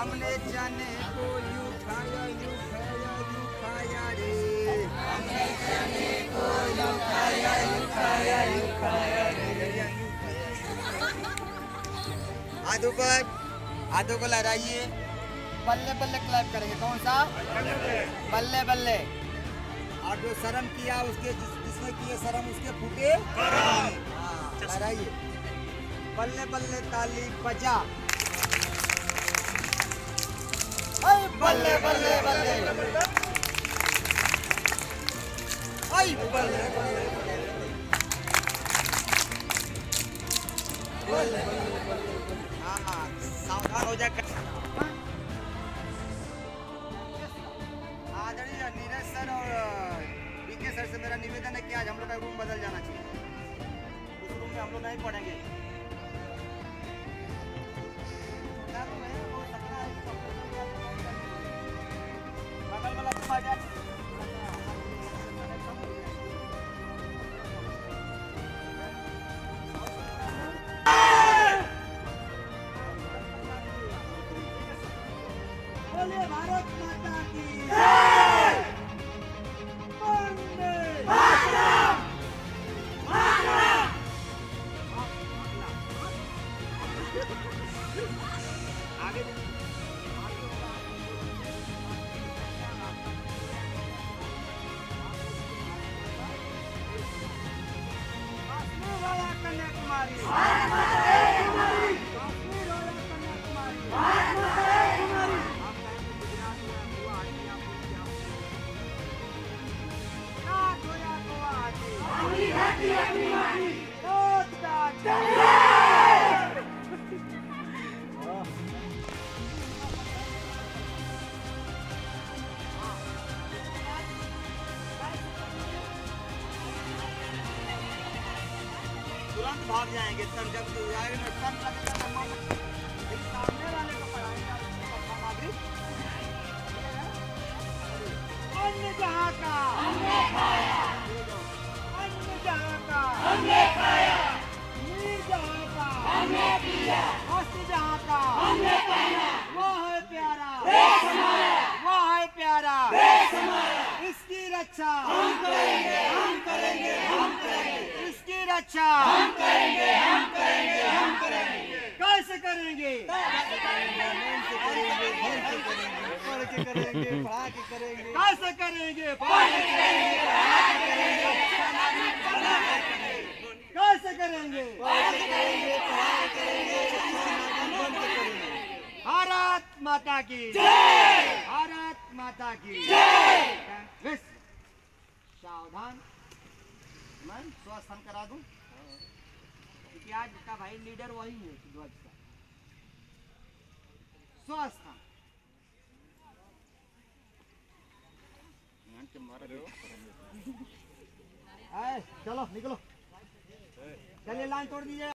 हमने चने को यूं खाया रे। हमने चने को यूं खाया रे। हाथों को लहराइए, बल्ले बल्ले क्लैप करेंगे। कौन सा? बल्ले बल्ले। और जो शर्म किया उसके, जिसने किए शर्म उसके फूटे लहराइए, बल्ले बल्ले ताली बजा। बल्ले बल्ले बल्ले, बल्ले बल्ले। हाँ, सावधान हो जाए। आदरणीय नीरज सर और बीके सर से मेरा निवेदन है कि आज हम लोग का रूम बदल जाना चाहिए। उस रूम में हम लोग नहीं पढ़ेंगे। बगल वाला तुम आ जा। बोलिए भारत माता की जय। वंदे मातरम। आगे कन्याकुमारी, तुरंत भाग जाएंगे। तब जब जाएंगे सामने वाले को पढ़ाएंगे नागरिक। अन्य जहाँ का हमने खाया, अन्य जहाँ का हमने खाया, नीर जहाँ का हमने पिया, वस्त्र जहाँ का हमने पहना, वो है प्यारा देश हमारा, वो है प्यारा देश हमारा। इसकी रक्षा हम करेंगे, हम करेंगे, हम करेंगे। इसकी रक्षा हम करेंगे, हम करेंगे, हम करेंगे। कैसे करेंगे? कैसे करेंगे? पढ़ के करेंगे, पढ़ा के करेंगे। कैसे करेंगे? पढ़ के करेंगे, पढ़ा के करेंगे। कैसे करेंगे? पढ़ के करेंगे, पढ़ा के करेंगे। भारत माता की जय। भारत माता की जय। सावधान। मैं स्वस्थान करा दूं क्योंकि आज का भाई लीडर वही है ध्वज का। स्वस्थान। चलो निकलो, चलिए लाइन तोड़ दीजिए।